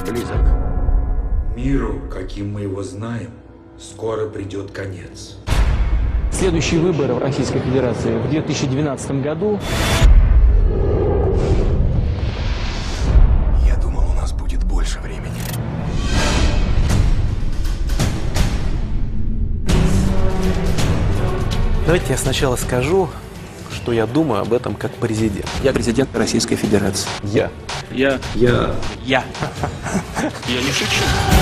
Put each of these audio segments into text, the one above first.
близок. Миру, каким мы его знаем, скоро придет конец. Следующие выборы в Российской Федерации в 2012 году. Я думал, у нас будет больше времени. Давайте я сначала скажу, что я думаю об этом как президент. Я президент Российской Федерации. Я. Я Я. не шучу.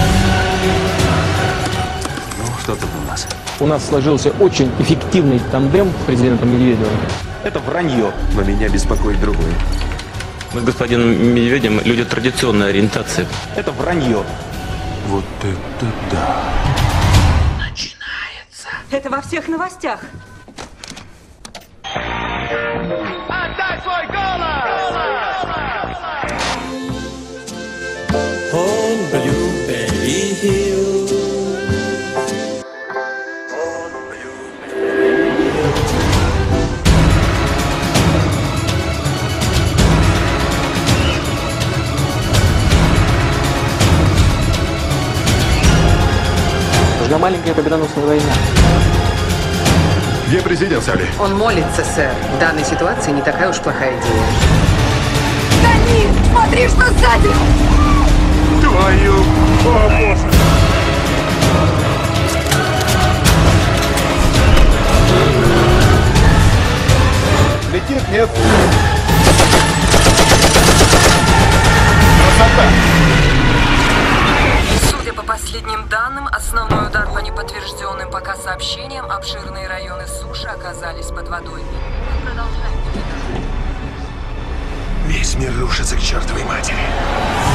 Ну, что тут у нас? У нас сложился очень эффективный тандем с президентом Медведевым. Это вранье. Но меня беспокоит другое. Мы с господином Медведем люди традиционной ориентации. Это вранье. Вот это да. Это во всех новостях. Отдай свой голос! On Blueberry Hill. Нужна маленькая победоносная война. Где президент, Салли? Он молится, сэр. В данной ситуации не такая уж плохая идея. Тони, смотри, что сзади! Твою... О, боже! Летит, нет? Красота! Судя по последним данным, основной удар по неподтвержденным пока сообщениям, обширные районы суши оказались под водой. Мы продолжаем наблюдать. Весь мир рушится к чертовой матери.